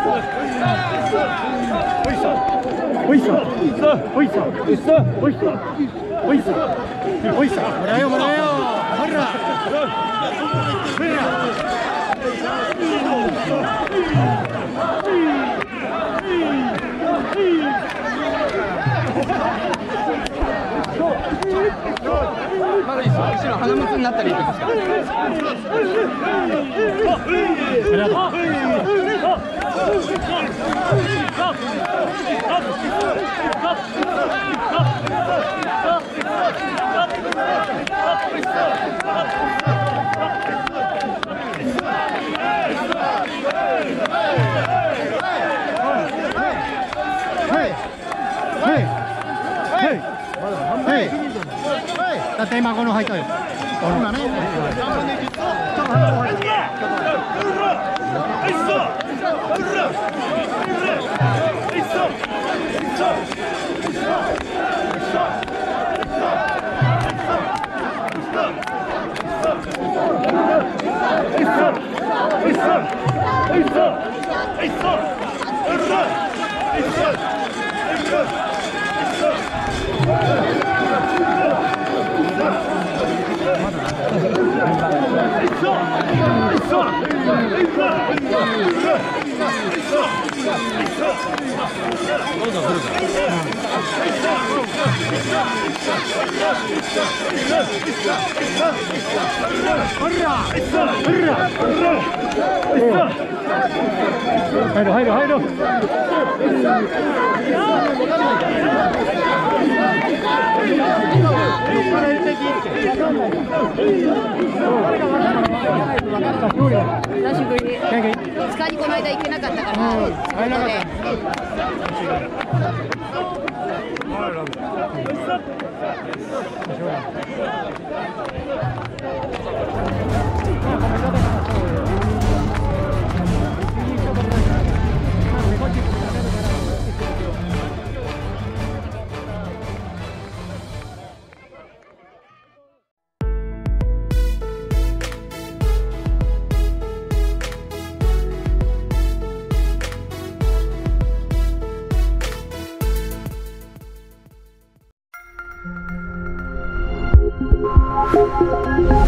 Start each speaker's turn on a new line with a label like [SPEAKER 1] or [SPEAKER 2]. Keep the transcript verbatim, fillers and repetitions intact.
[SPEAKER 1] おいさ、おいさ、おいさ、おいさ、おいさ、おいさ、もらえよ、もらえよ、ほら、ほら。
[SPEAKER 2] まだいいですよ。後ろ鼻むつになったらいいですか。
[SPEAKER 1] だって今この入ったよ。今ね。入る入る入る。
[SPEAKER 3] 久しぶり。ふつかにこの間行けなかったから。入らなかった
[SPEAKER 4] Thank you.